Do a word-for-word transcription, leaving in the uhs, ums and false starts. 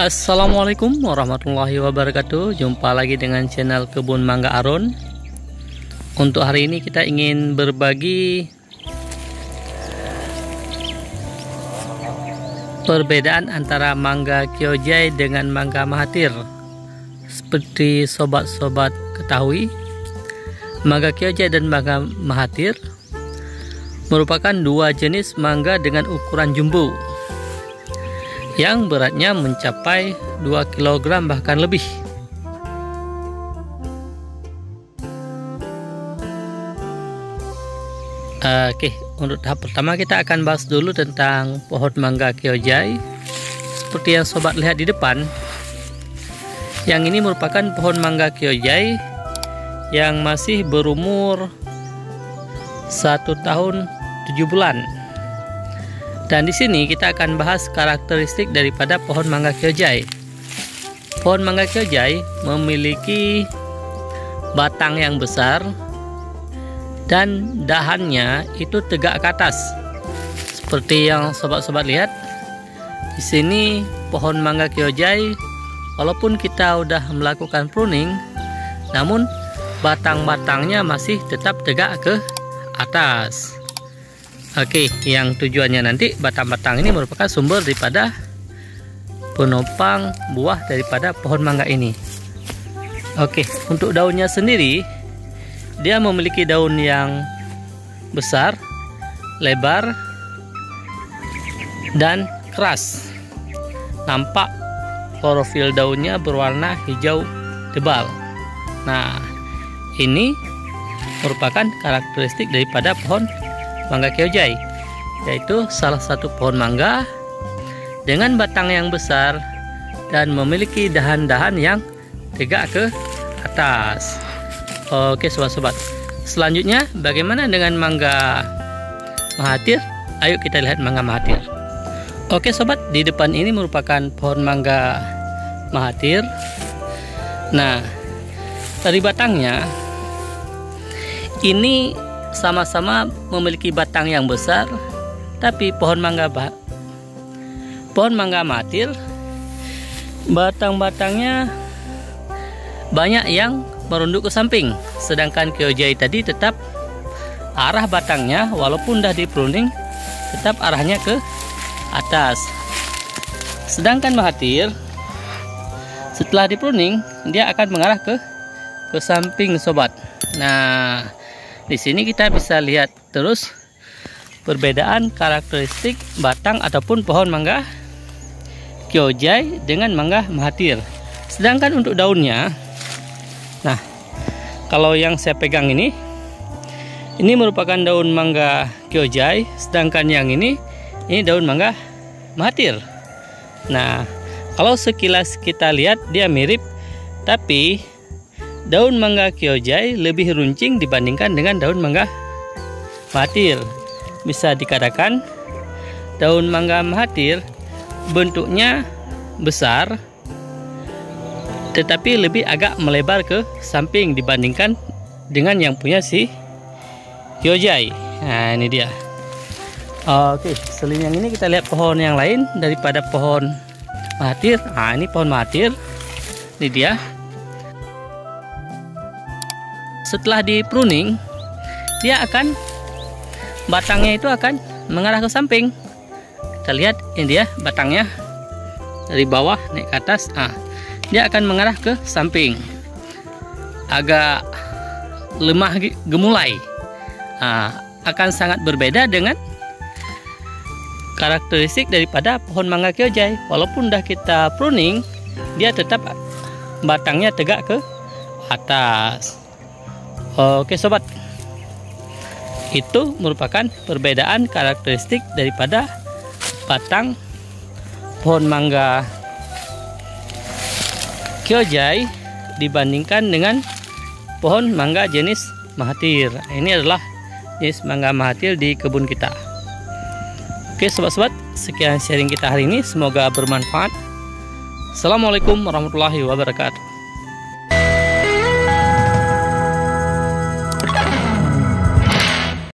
Assalamualaikum warahmatullahi wabarakatuh. Jumpa lagi dengan channel Kebun Mangga Aron. Untuk hari ini kita ingin berbagi perbedaan antara mangga Kyojai dengan mangga Mahathir. Seperti sobat-sobat ketahui, mangga Kyojai dan mangga Mahathir merupakan dua jenis mangga dengan ukuran jumbo yang beratnya mencapai dua kilogram bahkan lebih. Oke, untuk tahap pertama kita akan bahas dulu tentang pohon mangga Kyojai. Seperti yang sobat lihat di depan, yang ini merupakan pohon mangga Kyojai yang masih berumur satu tahun tujuh bulan. Dan di sini kita akan bahas karakteristik daripada pohon mangga Kyojai. Pohon mangga Kyojai memiliki batang yang besar dan dahannya itu tegak ke atas. Seperti yang sobat-sobat lihat di sini, pohon mangga Kyojai walaupun kita udah melakukan pruning, namun batang-batangnya masih tetap tegak ke atas. Oke, yang tujuannya nanti batang-batang ini merupakan sumber daripada penopang buah daripada pohon mangga ini. Oke, untuk daunnya sendiri, dia memiliki daun yang besar, lebar, dan keras. Nampak klorofil daunnya berwarna hijau tebal. Nah, ini merupakan karakteristik daripada pohon mangga Kyojai, yaitu salah satu pohon mangga dengan batang yang besar dan memiliki dahan-dahan yang tegak ke atas. Oke sobat-sobat, selanjutnya bagaimana dengan mangga Mahathir? Ayo kita lihat mangga Mahathir. Oke sobat, di depan ini merupakan pohon mangga Mahathir. Nah, dari batangnya ini sama-sama memiliki batang yang besar, tapi pohon mangga pohon mangga Mahathir batang-batangnya banyak yang merunduk ke samping, sedangkan Kyojai tadi tetap arah batangnya walaupun dah di pruning tetap arahnya ke atas. Sedangkan Mahathir setelah di pruning dia akan mengarah ke ke samping sobat. Nah, di sini kita bisa lihat terus perbedaan karakteristik batang ataupun pohon mangga Kyojai dengan mangga Mahathir. Sedangkan untuk daunnya, nah kalau yang saya pegang ini, ini merupakan daun mangga Kyojai, sedangkan yang ini, ini daun mangga Mahathir. Nah, kalau sekilas kita lihat dia mirip, tapi daun mangga Kyojai lebih runcing dibandingkan dengan daun mangga Mahathir. Bisa dikatakan daun mangga Mahathir bentuknya besar, tetapi lebih agak melebar ke samping dibandingkan dengan yang punya si Kyojai. Nah, ini dia. Oke, selain yang ini kita lihat pohon yang lain daripada pohon Mahathir. Nah, ini pohon Mahathir. Ini dia. Setelah di pruning, dia akan batangnya itu akan mengarah ke samping. Kita lihat ini dia batangnya dari bawah naik ke atas. Ah, dia akan mengarah ke samping, agak lemah gemulai. Ah, akan sangat berbeda dengan karakteristik daripada pohon mangga Kyojai. Walaupun dah kita pruning, dia tetap batangnya tegak ke atas. Oke sobat, itu merupakan perbedaan karakteristik daripada batang pohon mangga Kyojai dibandingkan dengan pohon mangga jenis Mahathir. Ini adalah jenis mangga Mahathir di kebun kita. Oke sobat-sobat, sekian sharing kita hari ini, semoga bermanfaat. Assalamualaikum warahmatullahi wabarakatuh.